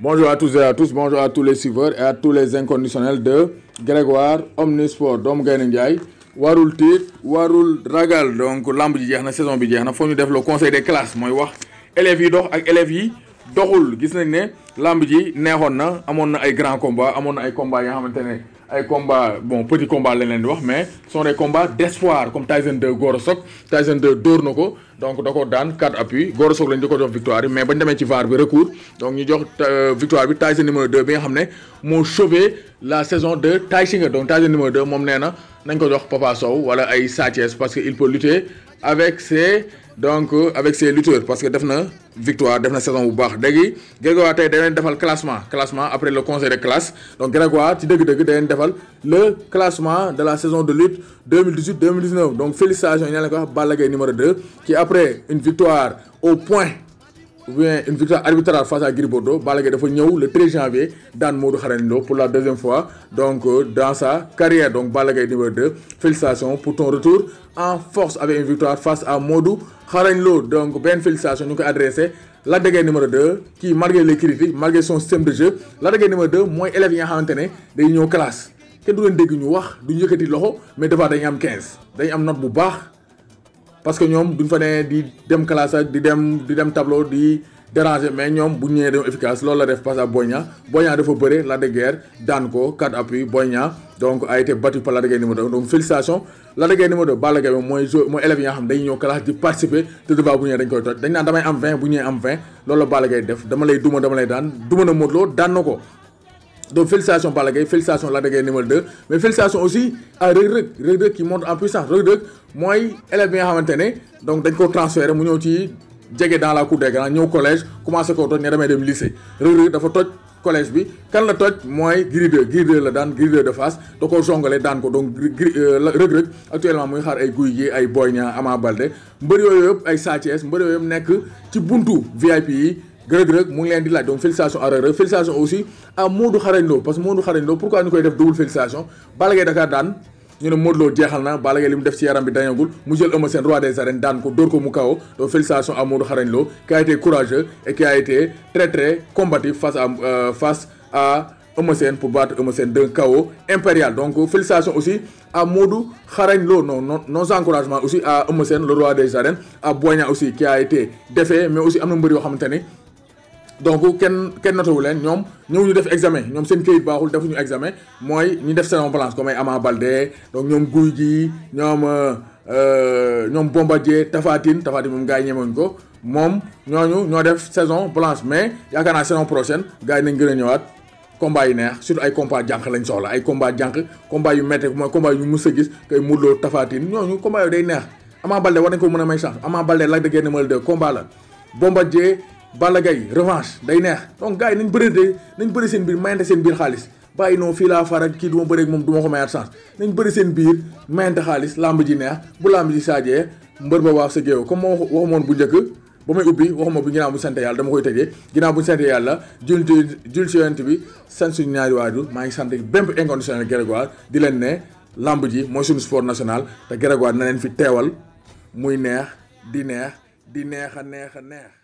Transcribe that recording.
Bonjour à tous et à tous, bonjour à tous les suiveurs et à tous les inconditionnels de Grégoire Omnisport doomu Gaynde Ndiaye warul tiit warul ragal donc lamb ji jeex na saison bi jeex na foo ñu def le conseil des classes mooy wax élèves yi dox ak élèves yi doxul gis nañ ne lamb ji neexoon na amoon na ay grands combats amoon na ay combats yoo xamante ne ay combats bon petit combat lañ leen di wax mais sont des combats d'espoir comme Tyson 2 Gora Sock Tyson 2 dóor na ko donc da ko daan 4 appuis Gora Sock lañ di ko jox victoire bi mais bañ demee ci VAR bi recours donc ñu jox victoire bi Tyson numéro 2 bi nga xam ne moo sauvé la saison de Tay Shinger donc Tyson numéro 2 moom nee na nañ ko jox Papa Sow wala ay Sa Thiès parce que il peut lutter avec ses lutteurs parce que def na victoire def na saison bu baax léegi Grégoire tey da leen defal classement après le conseil de classe donc Grégoire ci dëgg-dëgg da leen defal le classement de la saison de lutte 2018-2019 donc félicitations ñu leen ko wax Balla Gaye numéro 2 qui après une victoire au point ou bien une victoire arbitrale face à Gris Bordeaux Balla Gaye dafa ñëw le 13 janvier daan Modou Xarañ Lo pour la deuxième fois donc dans sa carrière donc Balla Gaye numéro 2 félicitations pour ton retour en force avec une victoire face à Modou Xarañ Lo donc benn félicitation ñu ngi koy adressé Lac de Guiers numéro 2 qui malgré les critiques malgré son système de jeu Lac de Guiers numéro 2 mooy élèves yi nga xamante ne day ñëw classe kenn du leen dégg ñu wax duñu yëkkati loxo mais dafa dañuy am 15 dañuy am note bu baax parce que ñoom duñ fa ne di dem classe ak di dem tableau di déranger mais ñoom bu ñu ñëwee dañoo efficace loolu la def face à Boy Niang dafa bëre Lac de Guiers daan ko 4 appuis Boy Niang donc a été battu par Lac de Guiers numéro 2 donc félicitations Lac de Guiers numéro 2 Balla Gaye mooy élèves yi nga xam dañuy ñëw classe di participer te devant bu ñëwee dañ koy toj dañ naan damay am 20 bu ñëwee am 20 loolu la Balla Gaye def dama lay duma daan duma na Modou Lo daan na ko donc félicitations Balla Gaye félicitations Lac de Guiers numéro 2 mais félicitations aussi à Reug Reug qui monte en puissance Reug Reug mooy élève bi nga xamante ne donc dañ ko transféré mu ñëw ci jege dans la cour des grands ñëw collège commencé koo toj ne damay dem lycée Reug Reug dafa toj collège bi kan la toj mooy Gris 2 la daan Gris 2 de Fass da koo jongale daan ko donc Reug Reug actuellement muy xaar ay Gouye Gui ay Boy Niang Ama Baldé mbër yooyu yëpp ay Sa Thiès mbër yooyu yëpp nekk ci buntu VIP yi Reug Reug mu ngi leen di laaj donc félicitations à Reug Reug félicitations aussi à Modou Xarañ Lo parce que Modou Xarañ Lo pourquoi ñu koy def double félicitation Balla Gaye Dakar daan ñu ne Modou Lo jeexal na Balla Gaye li mu def ci yaram bi dañagul mu jël Eumeu Sène roi des arènes daan ko dóor ko mu KO donc félicitations à Modou Xarañ Lo qui a été courageux et qui a été très très combatif face à Eumeu Sène pour battre Eumeu Sène d'un KO impérial donc félicitations aussi à Modou Xarañ Lo nos encouragements aussi à Eumeu Sène le roi des arènes à Boy Niang aussi qui a été défait mais aussi am na mbër yoo xamante ne donc kenn notawu leen ñoom ñëw ñu def examen ñoom seen këyit baaxul defuñu examen mooy ñu def saison blanche comme ay Ama Baldé donc ñoom Gouye Gui ñoom Bombardier Tapha Tine moom gars yi ñemewuñ ko moom ñooñu ñoo def saison blanche mais yaakaar naa saison prochaine gars yi nañ gën a ñëwaat combat yi neex surtout ay combat jànq lañ soxla ay combat jànq combat yu métti mooy combat yu mus a gis kay Modou Lo Tapha Tine ñooñu combat yooyu day neex Ama Baldé war nañ ko mën a may chance Ama Baldé Lac de Guiers numéro 2 combat la Bombardier Balla Gaye revanche day neex donc gars yi nañ bëri seen biir mayante seen biir xaalis bàyyi noonu fii laa faral kii du ma bëri ak moom du ma ko mayaat chance nañ bëri seen biir mayante xaalis lamb ji neex bu lamb ji saajee mbër ba waaw sa géew comme moo waxumoon bu njëkk ba may ubbi waxuma bi ginnaaw bu sant yàlla dama koy tëjee ginnaaw bu sant yàlla jul ci yonent bi sant suñu ñaari waajur maa ngi sant bépp inconditionnel Grégoire di leen ne lamb ji mooy suñu sport national te Grégoire na leen fi teewal muy neex di neex a neex